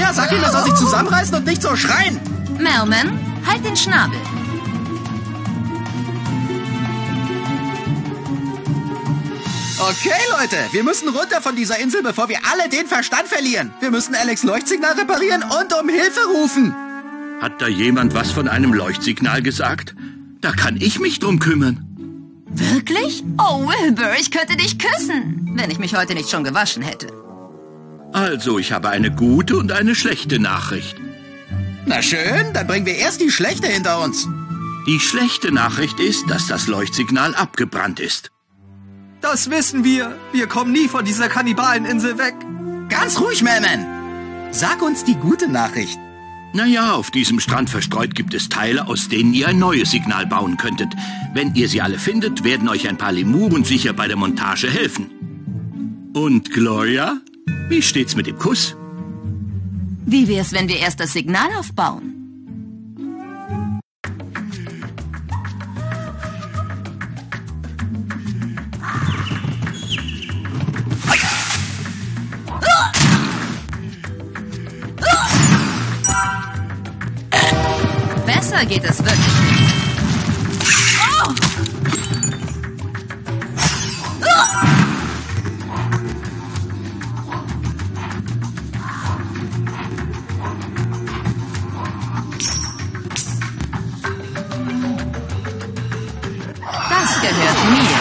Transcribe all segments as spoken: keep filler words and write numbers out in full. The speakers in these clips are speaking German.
Gloria, sag ihm, er soll sich zusammenreißen und nicht so schreien. Melman, halt den Schnabel. Okay, Leute, wir müssen runter von dieser Insel, bevor wir alle den Verstand verlieren. Wir müssen Alex Leuchtsignal reparieren und um Hilfe rufen. Hat da jemand was von einem Leuchtsignal gesagt? Da kann ich mich drum kümmern. Wirklich? Oh, Wilbur, ich könnte dich küssen, wenn ich mich heute nicht schon gewaschen hätte. Also, ich habe eine gute und eine schlechte Nachricht. Na schön, dann bringen wir erst die schlechte hinter uns. Die schlechte Nachricht ist, dass das Leuchtsignal abgebrannt ist. Das wissen wir. Wir kommen nie von dieser Kannibaleninsel weg. Ganz ruhig, Melman. Sag uns die gute Nachricht. Naja, auf diesem Strand verstreut gibt es Teile, aus denen ihr ein neues Signal bauen könntet. Wenn ihr sie alle findet, werden euch ein paar Lemuren sicher bei der Montage helfen. Und Gloria, wie steht's mit dem Kuss? Wie wär's, wenn wir erst das Signal aufbauen? Besser geht es wirklich nicht. Oh! Oh! Das gehört mir.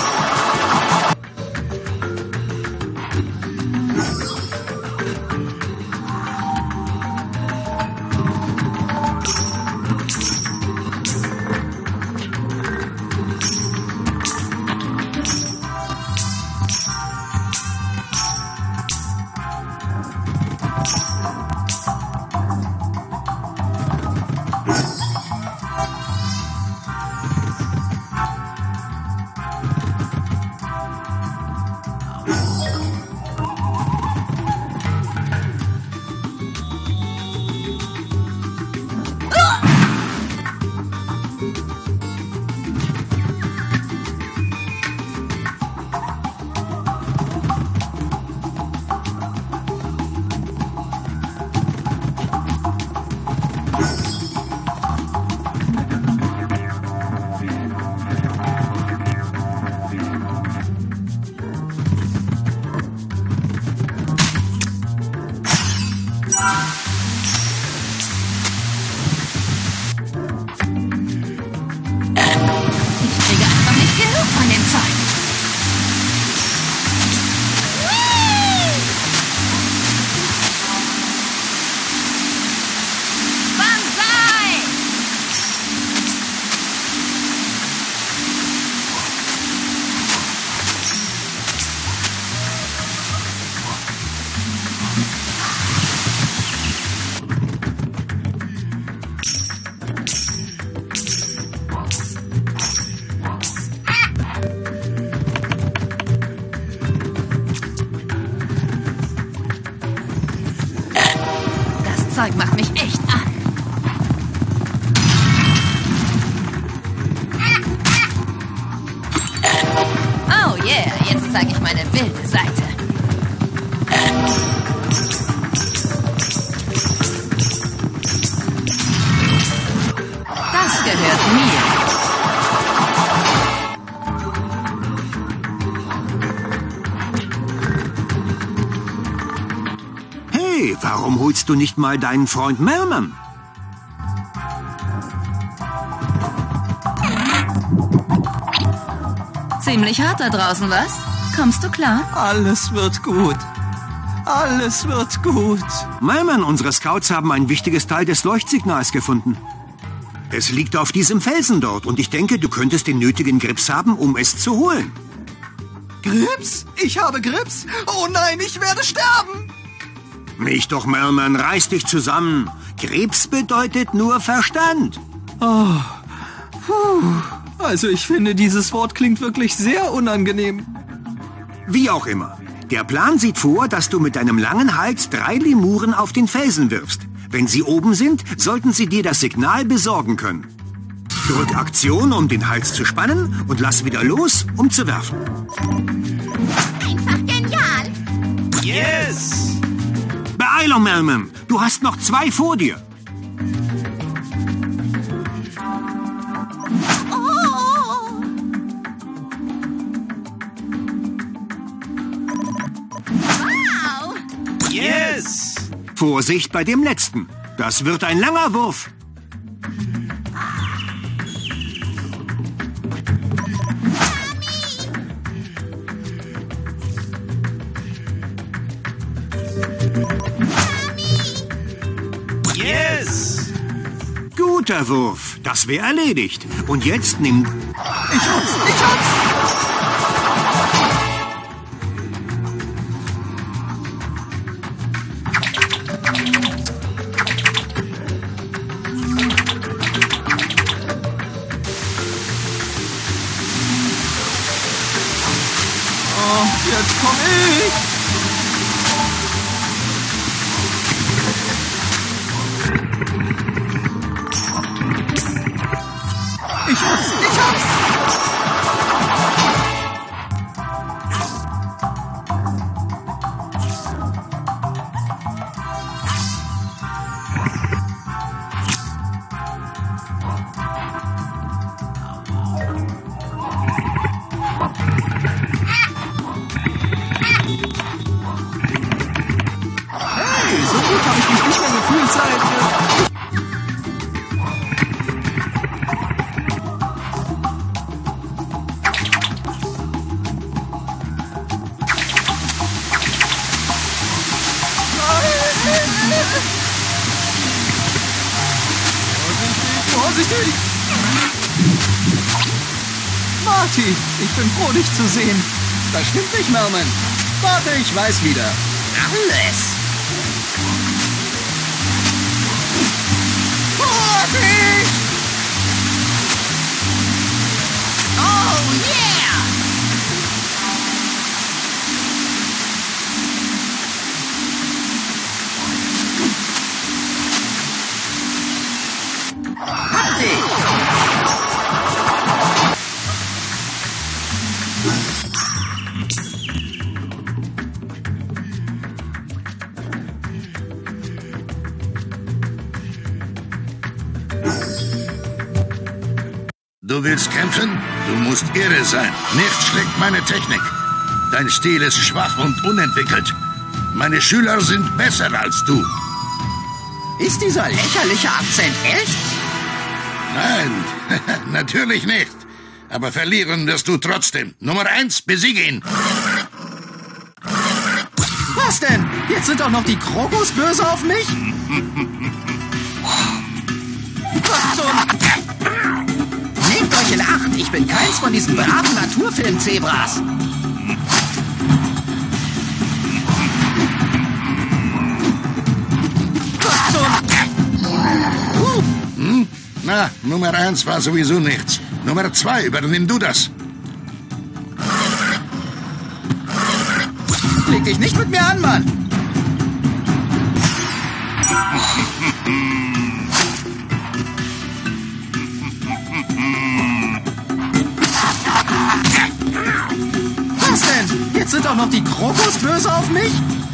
Zeug macht mich echt an. Oh yeah, jetzt zeige ich meine wilde Seite. Das gehört mir. Hey, warum holst du nicht mal deinen Freund Melman? Ziemlich hart da draußen, was? Kommst du klar? Alles wird gut. Alles wird gut. Melman, unsere Scouts haben ein wichtiges Teil des Leuchtsignals gefunden. Es liegt auf diesem Felsen dort und ich denke, du könntest den nötigen Grips haben, um es zu holen. Grips? Ich habe Grips? Oh nein, ich werde sterben! Nicht doch, Melman, reiß dich zusammen. Krebs bedeutet nur Verstand. Oh, puh. Also ich finde, dieses Wort klingt wirklich sehr unangenehm. Wie auch immer. Der Plan sieht vor, dass du mit deinem langen Hals drei Lemuren auf den Felsen wirfst. Wenn sie oben sind, sollten sie dir das Signal besorgen können. Drück Aktion, um den Hals zu spannen und lass wieder los, um zu werfen. Einfach genial! Yes! Beeilung, Melman. Du hast noch zwei vor dir. Yes! Vorsicht bei dem letzten. Das wird ein langer Wurf. Yes! Guter Wurf. Das wäre erledigt. Und jetzt nimm... Ich hab's, ich hab's! Oh, jetzt komm ich! Ich hab's, ich hab's! Hey, so gut habe ich mich nicht mehr gefühlt seit... Vorsichtig, vorsichtig! Marty, ich bin froh, dich zu sehen. Das stimmt nicht, Melman. Warte, ich weiß wieder. Alles. Vorsicht! Oh yeah! Hab dich! Du willst kämpfen? Du musst irre sein. Nichts schlägt meine Technik. Dein Stil ist schwach und unentwickelt. Meine Schüler sind besser als du. Ist dieser lächerliche Akzent echt? Nein, natürlich nicht. Aber verlieren wirst du trotzdem. Nummer eins, besiege ihn. Was denn? Jetzt sind doch noch die Krokos böse auf mich? Was zum... Nehmt euch in Acht, ich bin keins von diesen braven Naturfilm-Zebras. Was zum... Uh, Hm? Na, Nummer eins war sowieso nichts. Nummer zwei, übernimm du das. leg dich nicht mit mir an, Mann! Was denn? Jetzt sind auch noch die Krokos böse auf mich?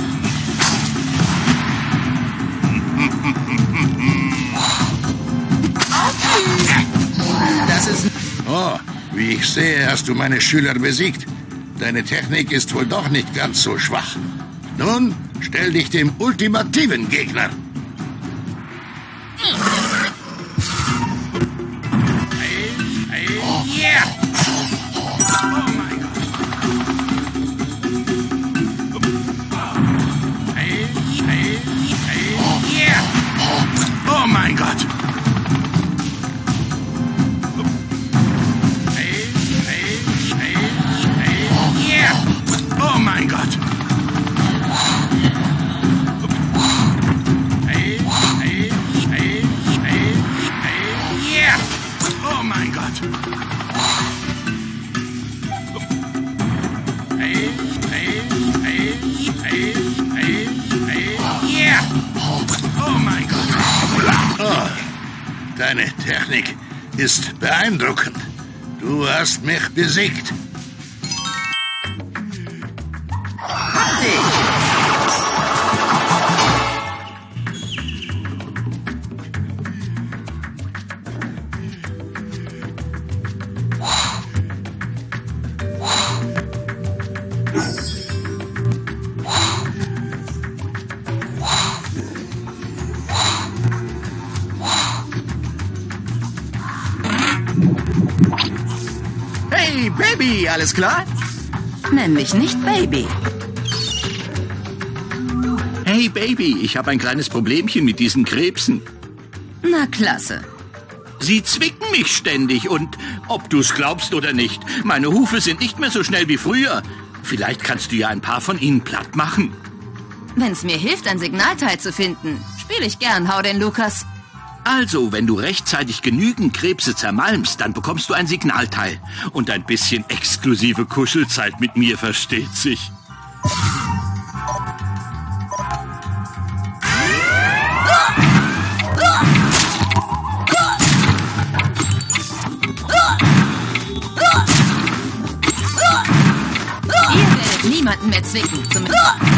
Das ist... Oh, wie ich sehe, hast du meine Schüler besiegt. Deine Technik ist wohl doch nicht ganz so schwach. Nun, stell dich dem ultimativen Gegner. Yeah! Oh mein Gott. Yeah! Oh mein Gott. Oh mein Gott! Yeah! Oh mein Gott! Yeah! Oh mein Gott! Oh, deine Technik ist beeindruckend. Du hast mich besiegt. Hey, Baby, alles klar? Nenn mich nicht Baby. Hey, Baby, ich habe ein kleines Problemchen mit diesen Krebsen. Na, klasse. Sie zwicken mich ständig und, ob du's glaubst oder nicht, meine Hufe sind nicht mehr so schnell wie früher. Vielleicht kannst du ja ein paar von ihnen platt machen. Wenn's mir hilft, ein Signalteil zu finden, spiele ich gern Hau den Lukas. Also, wenn du rechtzeitig genügend Krebse zermalmst, dann bekommst du ein Signalteil. Und ein bisschen exklusive Kuschelzeit mit mir, versteht sich. Ihr werdet niemanden mehr zwicken. Zumindest.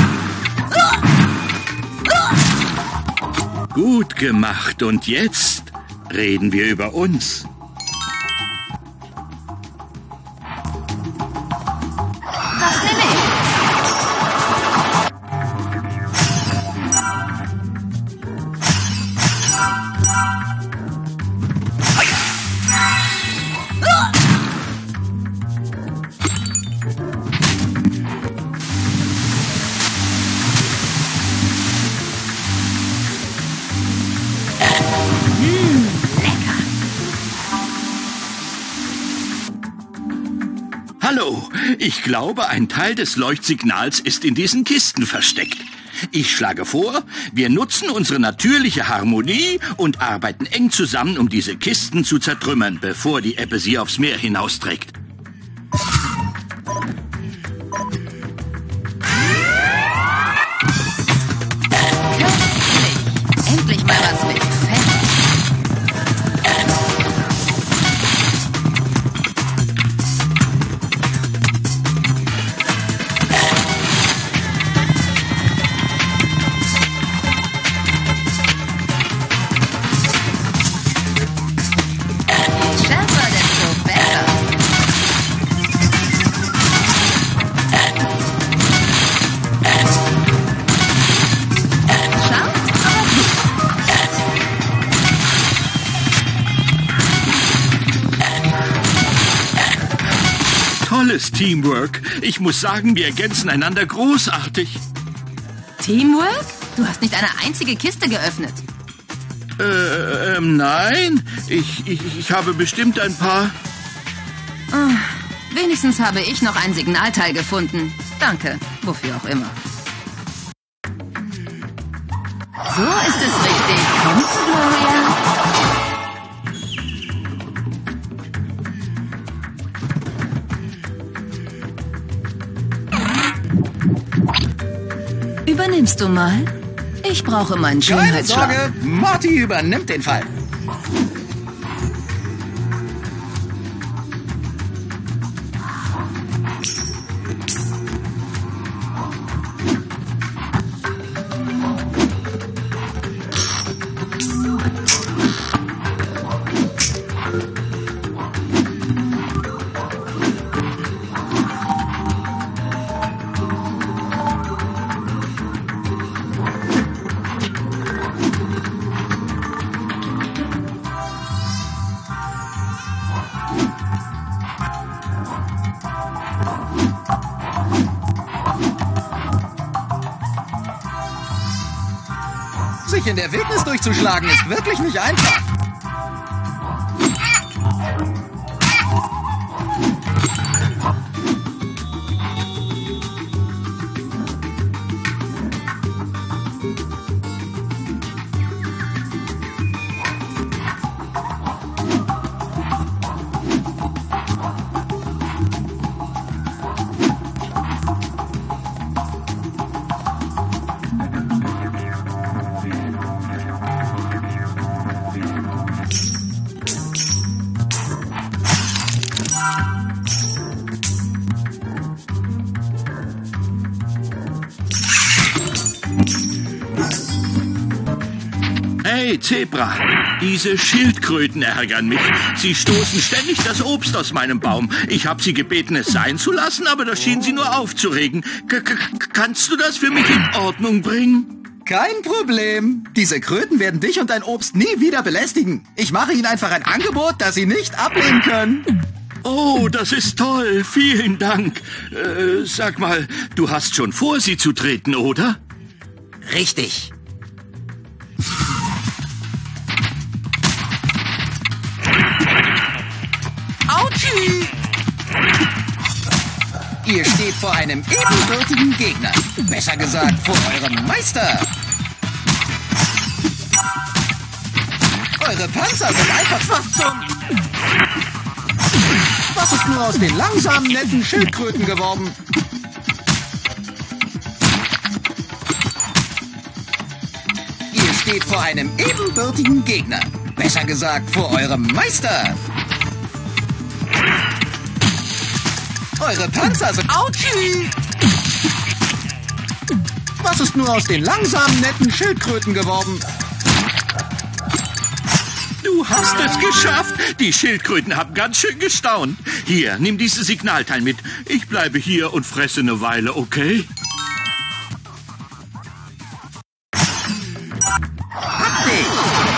Gut gemacht. Und jetzt reden wir über uns. Das nehme ich. Hallo, ich glaube, ein Teil des Leuchtsignals ist in diesen Kisten versteckt. Ich schlage vor, wir nutzen unsere natürliche Harmonie und arbeiten eng zusammen, um diese Kisten zu zertrümmern, bevor die Ebbe sie aufs Meer hinausträgt. Endlich mal was mit Fett. Schärfer, desto besser. Scharf, aber gut. Tolles Teamwork. Ich muss sagen, wir ergänzen einander großartig. Teamwork? Du hast nicht eine einzige Kiste geöffnet. Äh, ähm, nein. Ich, ich, ich habe bestimmt ein paar... Wenigstens habe ich noch ein Signalteil gefunden. Danke, wofür auch immer. So ist es richtig. Kommst du, Gloria? Übernimmst du mal? Ich brauche meinen Keine Schönheitsschlag. Sorge, Morty übernimmt den Fall. Sich in der Wildnis durchzuschlagen ist wirklich nicht einfach. Hey, Zebra, diese Schildkröten ärgern mich. Sie stoßen ständig das Obst aus meinem Baum. Ich habe sie gebeten, es sein zu lassen, aber das schien sie nur aufzuregen. K -k Kannst du das für mich in Ordnung bringen? Kein Problem. Diese Kröten werden dich und dein Obst nie wieder belästigen. Ich mache ihnen einfach ein Angebot, das sie nicht ablehnen können. Oh, das ist toll. Vielen Dank. Äh, sag mal, du hast schon vor, sie zu treten, oder? Richtig. Autschi! Ihr steht vor einem ebenbürtigen Gegner. Besser gesagt, vor eurem Meister. Eure Panzer sind einfach fast zum... Was ist nur aus den langsamen, netten Schildkröten geworden? Ihr steht vor einem ebenbürtigen Gegner. Besser gesagt, vor eurem Meister. Eure Panzer sind... Autschi! Was ist nur aus den langsamen, netten Schildkröten geworden? Du hast es geschafft. Die Schildkröten haben ganz schön gestaunt. Hier, nimm dieses Signalteil mit. Ich bleibe hier und fresse eine Weile, okay? Hab dich!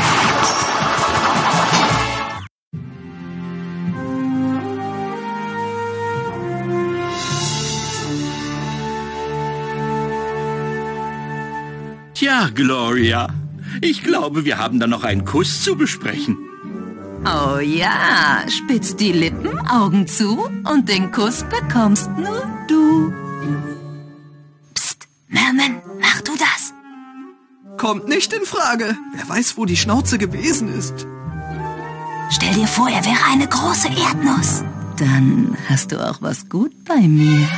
Tja, Gloria. Ich glaube, wir haben da noch einen Kuss zu besprechen. Oh ja, spitz die Lippen, Augen zu und den Kuss bekommst nur du. Psst, Merman, mach du das. Kommt nicht in Frage. Wer weiß, wo die Schnauze gewesen ist. Stell dir vor, er wäre eine große Erdnuss. Dann hast du auch was gut bei mir.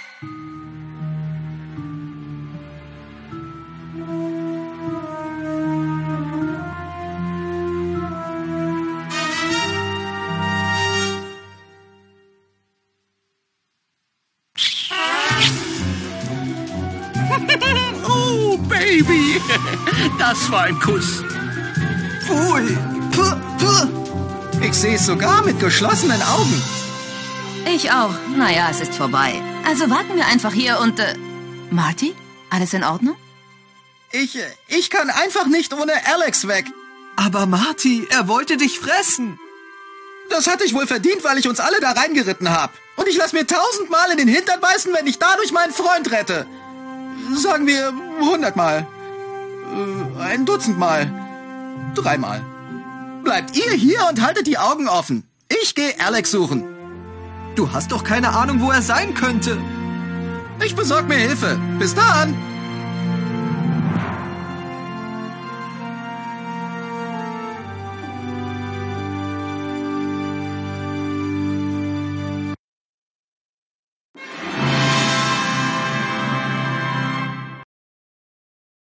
Oh, Baby. Das war ein Kuss. Pfui. Puh, puh. Ich sehe es sogar mit geschlossenen Augen. Ich auch. Naja, es ist vorbei. Also warten wir einfach hier und... Äh, Marty, alles in Ordnung? Ich, ich kann einfach nicht ohne Alex weg. Aber Marty, er wollte dich fressen. Das hatte ich wohl verdient, weil ich uns alle da reingeritten habe. Und ich lasse mir tausendmal in den Hintern beißen, wenn ich dadurch meinen Freund rette. Sagen wir hundertmal. Äh, ein Dutzendmal. Dreimal. Bleibt ihr hier und haltet die Augen offen. Ich gehe Alex suchen. Du hast doch keine Ahnung, wo er sein könnte. Ich besorg mir Hilfe. Bis dann.